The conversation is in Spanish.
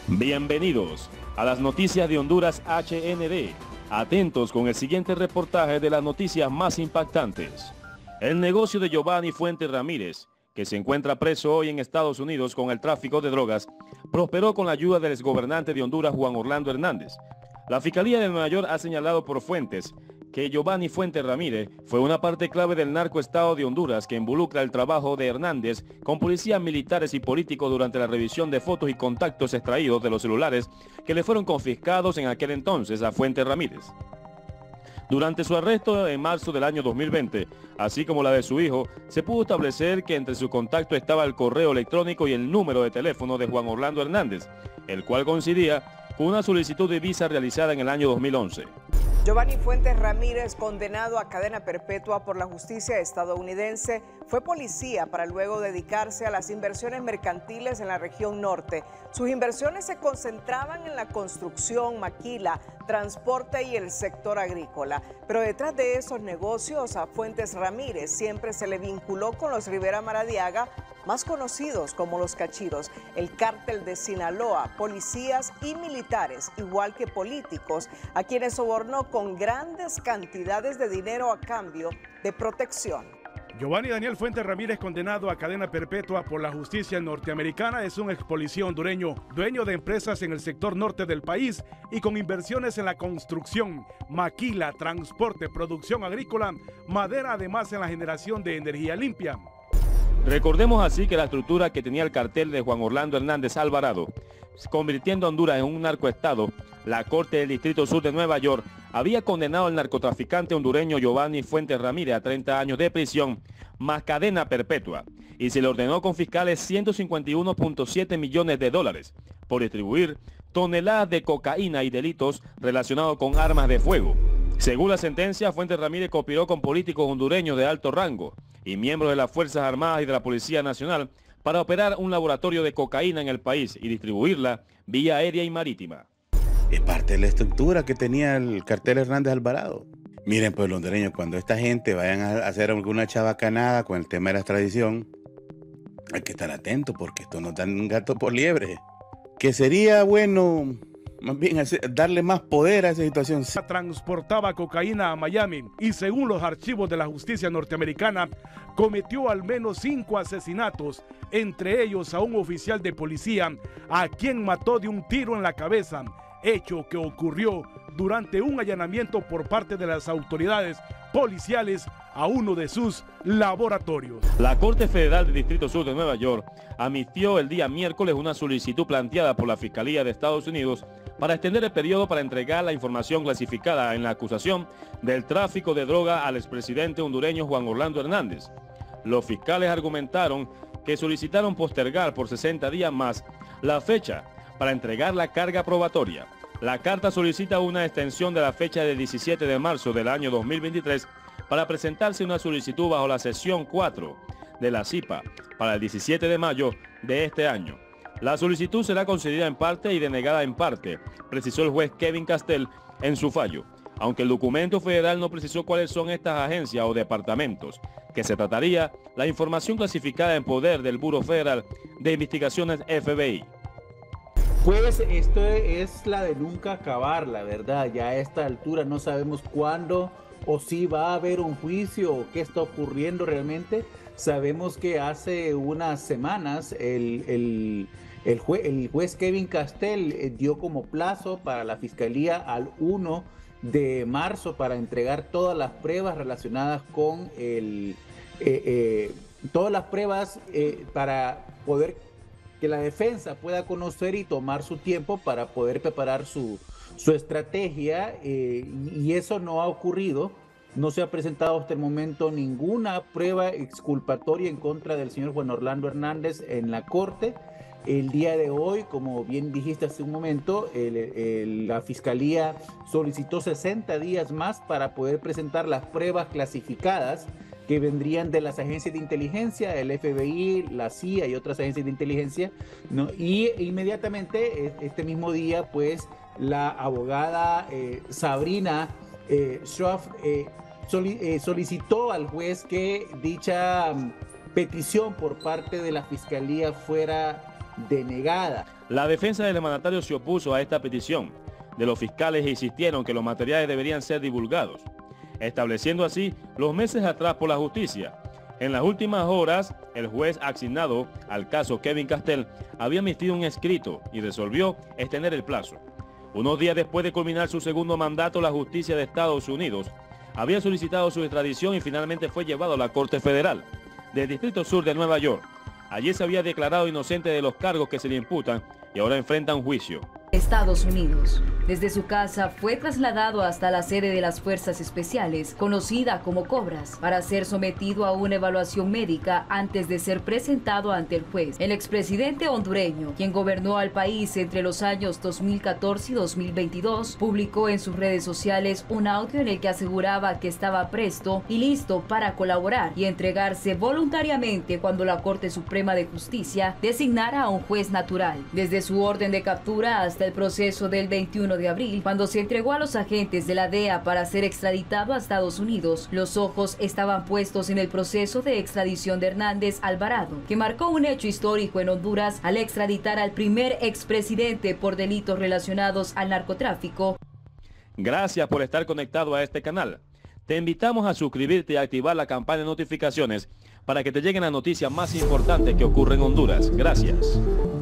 Bienvenidos a las noticias de Honduras HND. Atentos con el siguiente reportaje de las noticias más impactantes. El negocio de Giovanni Fuentes Ramírez, que se encuentra preso hoy en Estados Unidos con el tráfico de drogas, prosperó con la ayuda del exgobernante de Honduras, Juan Orlando Hernández. La Fiscalía de Nueva York ha señalado por fuentes que Giovanni Fuentes Ramírez fue una parte clave del narcoestado de Honduras que involucra el trabajo de Hernández con policías militares y políticos durante la revisión de fotos y contactos extraídos de los celulares que le fueron confiscados en aquel entonces a Fuentes Ramírez. Durante su arresto en marzo del año 2020, así como la de su hijo, se pudo establecer que entre sus contactos estaba el correo electrónico y el número de teléfono de Juan Orlando Hernández, el cual coincidía con una solicitud de visa realizada en el año 2011. Giovanni Fuentes Ramírez, condenado a cadena perpetua por la justicia estadounidense, fue policía para luego dedicarse a las inversiones mercantiles en la región norte. Sus inversiones se concentraban en la construcción, maquila, transporte y el sector agrícola. Pero detrás de esos negocios a Fuentes Ramírez siempre se le vinculó con los Rivera Maradiaga, más conocidos como los Cachiros, el cártel de Sinaloa, policías y militares, igual que políticos, a quienes sobornó con grandes cantidades de dinero a cambio de protección. Giovanni Daniel Fuentes Ramírez, condenado a cadena perpetua por la justicia norteamericana, es un ex policía hondureño, dueño de empresas en el sector norte del país y con inversiones en la construcción, maquila, transporte, producción agrícola, madera, además en la generación de energía limpia. Recordemos así que la estructura que tenía el cartel de Juan Orlando Hernández Alvarado, convirtiendo a Honduras en un narcoestado, la Corte del Distrito Sur de Nueva York había condenado al narcotraficante hondureño Giovanni Fuentes Ramírez a 30 años de prisión más cadena perpetua y se le ordenó confiscarle 151.7 millones de dólares por distribuir toneladas de cocaína y delitos relacionados con armas de fuego. Según la sentencia, Fuentes Ramírez cooperó con políticos hondureños de alto rango y miembros de las Fuerzas Armadas y de la Policía Nacional para operar un laboratorio de cocaína en el país y distribuirla vía aérea y marítima. Es parte de la estructura que tenía el cartel Hernández Alvarado. Miren, pueblo hondureño, cuando esta gente vayan a hacer alguna chabacanada con el tema de la extradición, hay que estar atento porque esto nos dan un gato por liebre. Que sería bueno, más bien, darle más poder a esa situación. Transportaba cocaína a Miami y según los archivos de la justicia norteamericana, cometió al menos 5 asesinatos, entre ellos a un oficial de policía, a quien mató de un tiro en la cabeza, hecho que ocurrió durante un allanamiento por parte de las autoridades policiales a uno de sus laboratorios. La Corte Federal del Distrito Sur de Nueva York admitió el día miércoles una solicitud planteada por la Fiscalía de Estados Unidos para extender el periodo para entregar la información clasificada en la acusación del tráfico de droga al expresidente hondureño Juan Orlando Hernández. Los fiscales argumentaron que solicitaron postergar por 60 días más la fecha para entregar la carga probatoria. La carta solicita una extensión de la fecha del 17 de marzo del año 2023 para presentarse una solicitud bajo la sección 4 de la CIPA para el 17 de mayo de este año. La solicitud será concedida en parte y denegada en parte, precisó el juez Kevin Castell en su fallo, aunque el documento federal no precisó cuáles son estas agencias o departamentos, que se trataría la información clasificada en poder del Buró Federal de Investigaciones FBI. Pues esto es la de nunca acabar, la verdad. Ya a esta altura no sabemos cuándo o si va a haber un juicio o qué está ocurriendo realmente. Sabemos que hace unas semanas el juez Kevin Castell dio como plazo para la Fiscalía al 1 de marzo para entregar todas las pruebas relacionadas con todas las pruebas para poder que la defensa pueda conocer y tomar su tiempo para poder preparar su estrategia, y eso no ha ocurrido. No se ha presentado hasta el momento ninguna prueba exculpatoria en contra del señor Juan Orlando Hernández en la corte. El día de hoy, como bien dijiste hace un momento, la Fiscalía solicitó 60 días más para poder presentar las pruebas clasificadas que vendrían de las agencias de inteligencia, el FBI, la CIA y otras agencias de inteligencia, ¿no? Y inmediatamente, este mismo día, pues, la abogada Sabrina Schroff solicitó al juez que dicha petición por parte de la Fiscalía fuera denegada. La defensa del mandatario se opuso a esta petición de los fiscales e insistieron que los materiales deberían ser divulgados, estableciendo así los meses atrás por la justicia. En las últimas horas, el juez asignado al caso Kevin Castell había emitido un escrito y resolvió extender el plazo. Unos días después de culminar su segundo mandato, la justicia de Estados Unidos había solicitado su extradición y finalmente fue llevado a la Corte Federal del Distrito Sur de Nueva York. Allí se había declarado inocente de los cargos que se le imputan y ahora enfrenta un juicio. Estados Unidos. Desde su casa fue trasladado hasta la sede de las Fuerzas Especiales, conocida como Cobras, para ser sometido a una evaluación médica antes de ser presentado ante el juez. El expresidente hondureño, quien gobernó al país entre los años 2014 y 2022, publicó en sus redes sociales un audio en el que aseguraba que estaba presto y listo para colaborar y entregarse voluntariamente cuando la Corte Suprema de Justicia designara a un juez natural. Desde su orden de captura hasta el proceso del 21 de abril, cuando se entregó a los agentes de la DEA para ser extraditado a Estados Unidos, los ojos estaban puestos en el proceso de extradición de Hernández Alvarado, que marcó un hecho histórico en Honduras al extraditar al primer expresidente por delitos relacionados al narcotráfico. Gracias por estar conectado a este canal. Te invitamos a suscribirte y activar la campana de notificaciones para que te lleguen las noticias más importantes que ocurren en Honduras. Gracias.